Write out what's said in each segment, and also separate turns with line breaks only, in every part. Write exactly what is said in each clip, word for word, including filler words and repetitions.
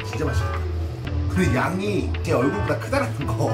진짜 맛있겠다. 근데 양이 제 얼굴보다 크다라는 거.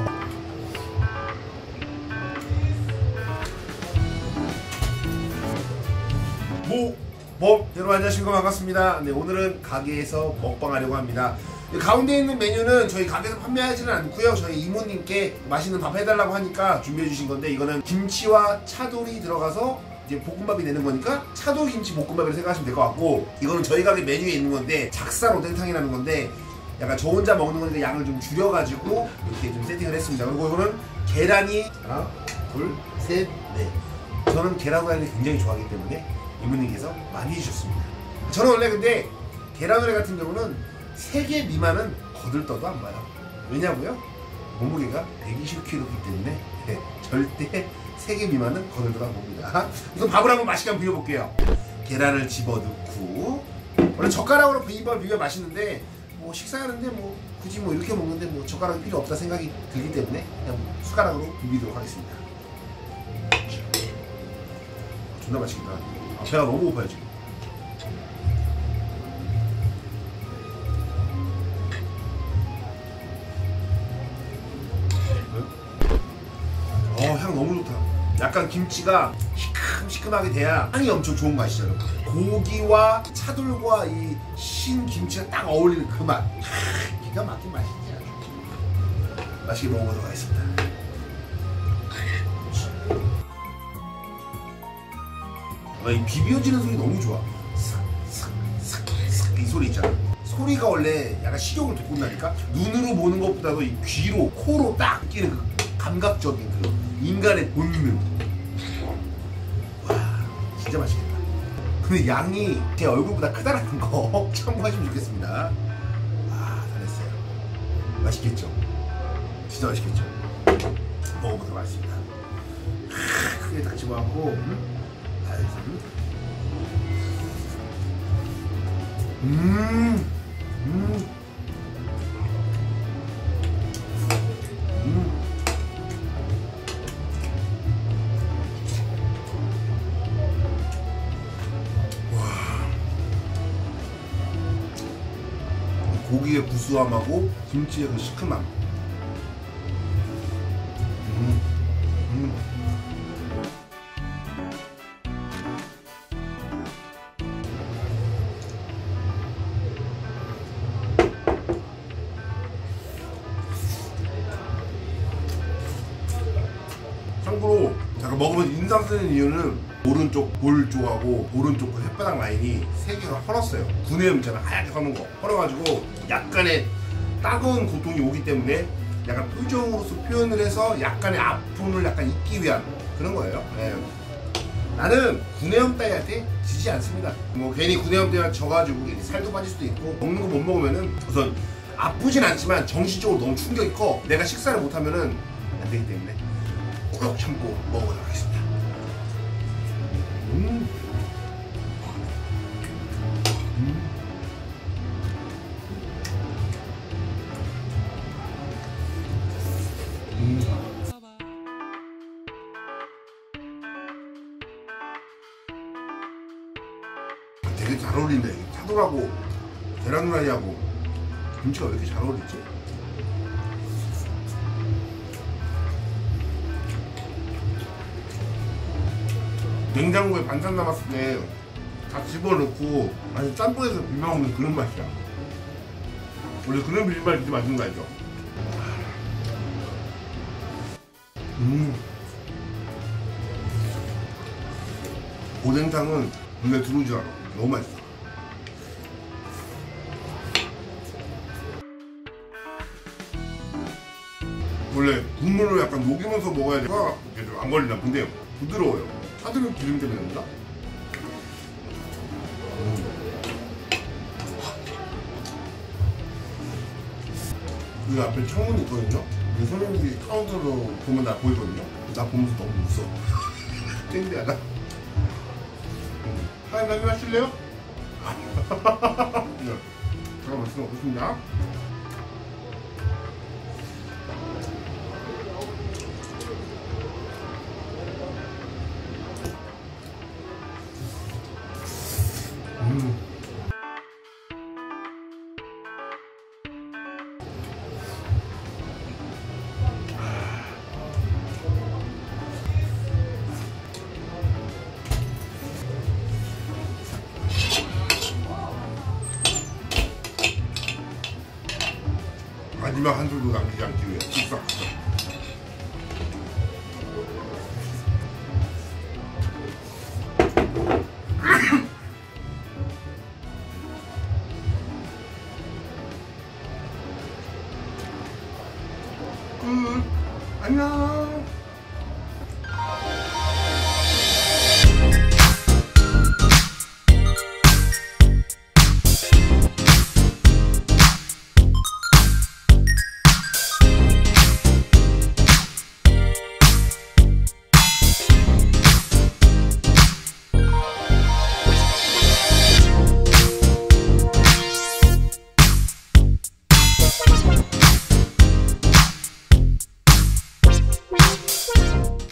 뭐, 뭐, 여러분 안녕하십니까. 반갑습니다. 네, 오늘은 가게에서 먹방하려고 합니다. 가운데 있는 메뉴는 저희 가게에서 판매하지는 않고요. 저희 이모님께 맛있는 밥 해달라고 하니까 준비해 주신 건데, 이거는 김치와 차돌이 들어가서 이제 볶음밥이 되는 거니까 차돌김치 볶음밥이라고 생각하시면 될 것 같고, 이거는 저희 가게 메뉴에 있는 건데 작살 오뎅탕이라는 건데 약간 저 혼자 먹는 거니까 양을 좀 줄여가지고 이렇게 좀 세팅을 했습니다. 그리고 이거는 계란이 하나, 둘, 셋, 넷. 저는 계란 후라이를 굉장히 좋아하기 때문에 이모님께서 많이 해주셨습니다. 저는 원래 근데 계란 후라이 같은 경우는 세 개 미만은 거들떠도 안 봐요. 왜냐고요? 몸무게가 백이십 킬로그램이기 때문에 네, 절대 세 개 미만은 거들떠도 안 봅니다. 우선 밥을 한번 맛있게 한번 비벼볼게요. 계란을 집어넣고, 원래 젓가락으로 비빔밥 비벼 맛있는데 뭐 식사하는데 뭐 굳이 뭐 이렇게 먹는데 뭐 젓가락이 필요 없다 생각이 들기 때문에 그냥 숟가락으로 비비도록 하겠습니다. 존나 맛있겠다. 아, 배가 너무 고파요 지금. 어, 향 너무 좋다. 약간 김치가 시큼시큼하게 돼야 향이 엄청 좋은 맛이죠, 여러분. 고기와 차돌과 이 신 김치가 딱 어울리는 그 맛. 기가 막힌 맛이지. 맛있게 먹어보도록 하겠습니다. 아, 이 비벼지는 소리 너무 좋아. 슥슥슥슥 이 소리 있잖아. 소리가 원래 약간 식욕을 돋군다니까. 눈으로 보는 것보다도 이 귀로, 코로 딱 느끼는 그 감각적인 그 인간의 본능. 와, 진짜 맛있겠다. 근데 양이 제 얼굴보다 크다라는 거 참고하시면 좋겠습니다. 와, 잘했어요. 맛있겠죠? 진짜 맛있겠죠? 먹어보도록 하겠습니다. 크게 다 집어갖고 음? 음, 음, 음. 와, 고기의 구수함하고 김치의 그 시큼함. 음, 음. 참고로 제가 먹으면서 인상 쓰는 이유는 오른쪽 볼 쪽하고 오른쪽 그 혓바닥 라인이 세 개가 헐었어요. 구내염 있잖아, 하얗게 서는 거 헐어가지고 약간의 따가운 고통이 오기 때문에 약간 표정으로서 표현을 해서 약간의 아픔을 약간 잊기 위한 그런 거예요. 네. 나는 구내염 따위한테 지지 않습니다. 뭐 괜히 구내염 때문에 져가지고 살도 빠질 수도 있고, 먹는 거 못 먹으면은 우선 아프진 않지만 정신적으로 너무 충격이 커. 내가 식사를 못하면은 안 되기 때문에 꾹 참고 먹어보도록 하겠습니다. 음. 음. 음. 되게 잘 어울린다. 차돌하고 계란 후라이하고 김치가 왜 이렇게 잘 어울리지? 냉장고에 반찬 남았을 때 다 집어넣고 아니 짬뽕에서 비벼 먹는 그런 맛이야. 원래 그런 비빔밥이 진짜 맛있는 거 알죠? 음. 오뎅탕은 눈에 들어오지 않아. 너무 맛있어. 원래 국물을 약간 녹이면서 먹어야 돼서 이렇게 좀 안 걸린다. 근데 부드러워요. 차돌은 기름 때문에 그런가? 그 앞에 창문이 있거든요? 그 손님들이 카운터로 보면 나 보이거든요? 나 보면서 너무 무서워. 땡대하다. 사장님 한잔 하실래요? 네. 제가 말씀 없습니다. 음. 마지막 한술도 남기지 않기 위해 뚝싹. 음, 안녕.